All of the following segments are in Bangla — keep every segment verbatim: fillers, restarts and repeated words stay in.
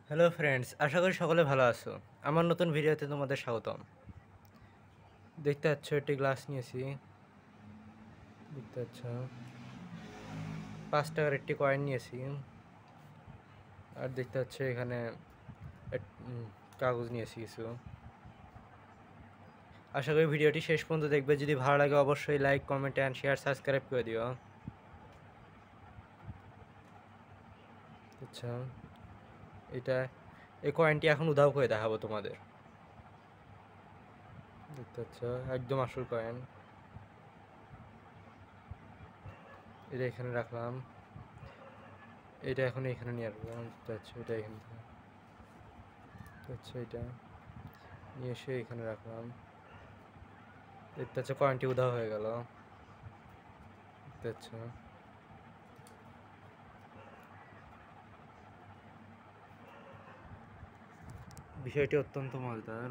হ্যালো ফ্রেন্ডস, আশা করি সকলে ভালো আছো। আমার নতুন ভিডিওতে তোমাদের স্বাগতম। দেখতে পাচ্ছ একটি গ্লাস নিয়েছি। দেখতে পাচ্ছ পাঁচ টাকার একটি কয়েন নিয়েছি। আর দেখতে পাচ্ছ এখানে এক- উম, কাগজ নিয়েছি কিছু। আশা করি ভিডিওটি শেষ পর্যন্ত দেখবে। যদি ভালো লাগে অবশ্যই like, comment and share, subscribe করে দিও। আচ্ছা, এটা এই কয়েনটি এখন উধাও করে দেখাবো তোমাদের। দেখতে পাচ্ছ একদম আসল কয়েন। এটা এখানে রাখলাম। এটা এখন এখানে নিয়ে আসবো। দেখতে পাচ্ছ এটা এখানে থেকে। আচ্ছা, এটা নিয়ে এসে এখানে রাখলাম। দেখতে পাচ্ছ কয়েনটি উধাও হয়ে গেল। দেখতে পাচ্ছ বিষয়টি অত্যন্ত মজাদার।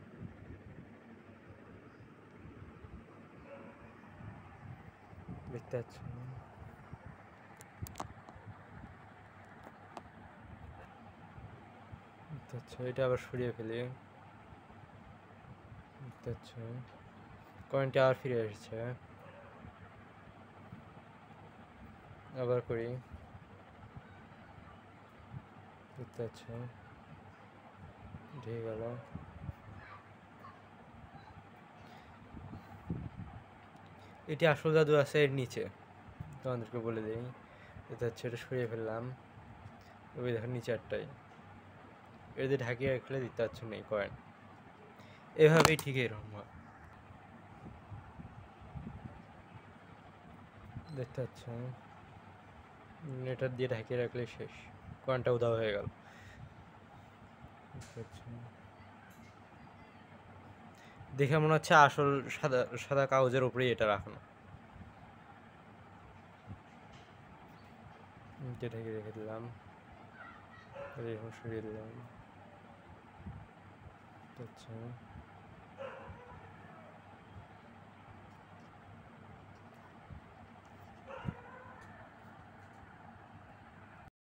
দেখতে পাচ্ছ দেখতে পাচ্ছ এটা আবার সরিয়ে ফেলি। দেখতে পাচ্ছ কয়েনটি আবার ফিরে এসেছে। আবার করি। দেখতে পাচ্ছ ঢেকে গেল। এটি আসল জাদু আছে এর নিচে, তোমাদেরকে বলে দিই। দেখতে পাচ্ছ এটা সরিয়ে ফেললাম। ওই দেখো নিচে একটাই, এদের ঢাকিয়ে রাখলে দেখতে পাচ্ছ নেই কয়েন। এভাবেই ঠিক এরকম হয়। দেখতে পাচ্ছ এটা দিয়ে ঢাকিয়ে রাখলে শেষ, কয়েনটা উধাও হয়ে গেল। দেখতে পাচ্ছ দেখে মনে হচ্ছে আসল সাদা সাদা কাগজের উপরেই এটা রাখানো। ঢেকে রেখে দিলাম। এখন সরিয়ে দিলাম। আচ্ছা,